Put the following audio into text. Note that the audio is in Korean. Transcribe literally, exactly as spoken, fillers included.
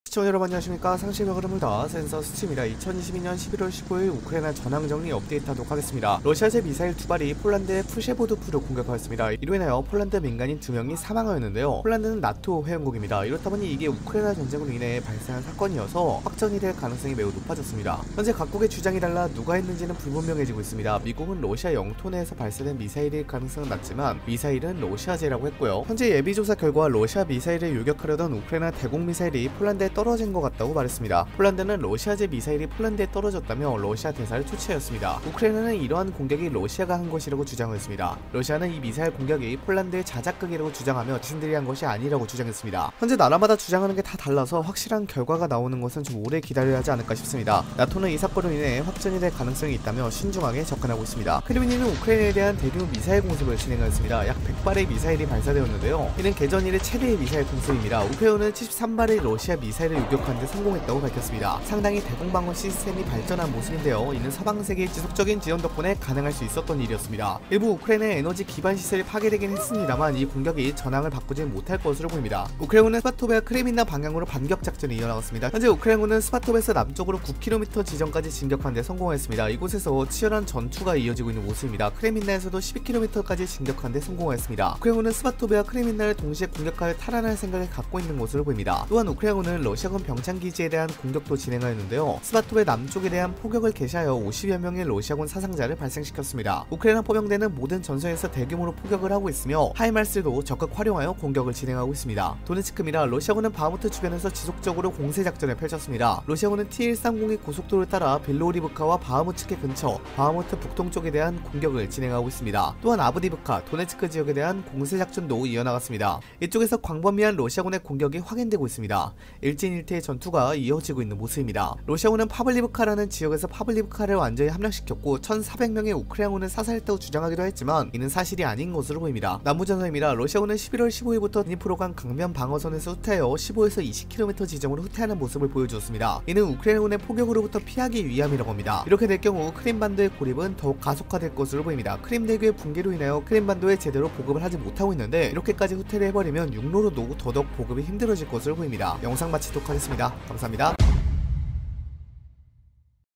시청자 여러분 안녕하십니까. 상실의 흐름을 다 센서 스팀이라 이천이십이년 십일월 십오일 우크라이나 전황정리 업데이트하도록 하겠습니다. 러시아제 미사일 두 발이 폴란드의 푸셰보드프를 공격하였습니다. 이로 인하여 폴란드 민간인 두 명이 사망하였는데요. 폴란드는 나토 회원국입니다. 이렇다 보니 이게 우크라이나 전쟁으로 인해 발생한 사건이어서 확정이 될 가능성이 매우 높아졌습니다. 현재 각국의 주장이 달라 누가 했는지는 불분명해지고 있습니다. 미국은 러시아 영토 내에서 발사된 미사일일 가능성은 낮지만 미사일은 러시아제라고 했고요. 현재 예비조사 결과 러시아 미사일을 요격하려던 우크라이나 대공 미사일이 폴란드에 떨어진 것 같다고 말했습니다. 폴란드는 러시아제 미사일이 폴란드에 떨어졌다며 러시아 대사를 초치하였습니다. 우크라이나는 이러한 공격이 러시아가 한 것이라고 주장했습니다. 러시아는 이 미사일 공격이 폴란드의 자작극이라고 주장하며 자신들이 한 것이 아니라고 주장했습니다. 현재 나라마다 주장하는 게 다 달라서 확실한 결과가 나오는 것은 좀 오래 기다려야 하지 않을까 싶습니다. 나토는 이 사건으로 인해 확정이 될 가능성이 있다며 신중하게 접근하고 있습니다. 크렘린은 우크라이나에 대한 대규모 미사일 공습을 진행하였습니다. 약 백 발의 미사일이 발사되었는데요. 이는 개전 이래 최대의 미사일 공습입니다. 우크라이나는 칠십삼 발의 러시아 미사일을 요격하는 데 성공했다고 밝혔습니다. 상당히 대공방어 시스템이 발전한 모습인데요. 이는 서방 세계의 지속적인 지원 덕분에 가능할 수 있었던 일이었습니다. 일부 우크라이나의 에너지 기반 시설이 파괴되긴 했습니다만 이 공격이 전황을 바꾸지 못할 것으로 보입니다. 우크라이나는 스바토베와 크레민나 방향으로 반격 작전이 이어나갔습니다. 현재 우크라이나는 스바토베에서 남쪽으로 구 킬로미터 지점까지 진격하는 데 성공했습니다. 이곳에서 치열한 전투가 이어지고 있는 모습입니다. 크레민나에서도 십이 킬로미터까지 진격하는 데 성공했습니다. 우크라이나는 스바토베와 크레민나를 동시에 공격하여 탈환할 생각을 갖고 있는 것으로 보입니다. 또한 우크라이나는 러시아군 병창기지에 대한 공격도 진행하였는데요. 스바토베 남쪽에 대한 포격을 개시하여 오십여 명의 러시아군 사상자를 발생시켰습니다. 우크라이나 포병대는 모든 전선에서 대규모로 포격을 하고 있으며 하이마르스도 적극 활용하여 공격을 진행하고 있습니다. 도네츠크입니다. 러시아군은 바흐무트 주변에서 지속적으로 공세작전을 펼쳤습니다. 러시아군은 티 백삼십이 고속도로를 따라 빌로리브카와 바흐무츠크 근처 바흐무트 북동쪽에 대한 공격을 진행하고 있습니다. 또한 아브디브카, 도네츠크 지역에 대한 공세작전도 이어나갔습니다. 이쪽에서 광범위한 러시아군의 공격이 확인되고 있습니다. 일진일퇴의 전투가 이어지고 있는 모습입니다. 러시아군은 파블리브카라는 지역에서 파블리브카를 완전히 함락시켰고 천사백 명의 우크라이나군을 사살했다고 주장하기도 했지만 이는 사실이 아닌 것으로 보입니다. 남부전선입니다. 러시아군은 십일월 십오일부터 드니프로강 강면 방어선에서 후퇴하여 십오에서 이십 킬로미터 지점으로 후퇴하는 모습을 보여주었습니다. 이는 우크라이나군의 포격으로부터 피하기 위함이라고 합니다. 이렇게 될 경우 크림반도의 고립은 더욱 가속화될 것으로 보입니다. 크림대교의 붕괴로 인하여 크림반도에 제대로 보급을 하지 못하고 있는데 이렇게까지 후퇴를 해버리면 육로로도 더더욱 보급이 힘들어질 것으로 보입니다. 영상 마치도록 하겠습니다. 감사합니다.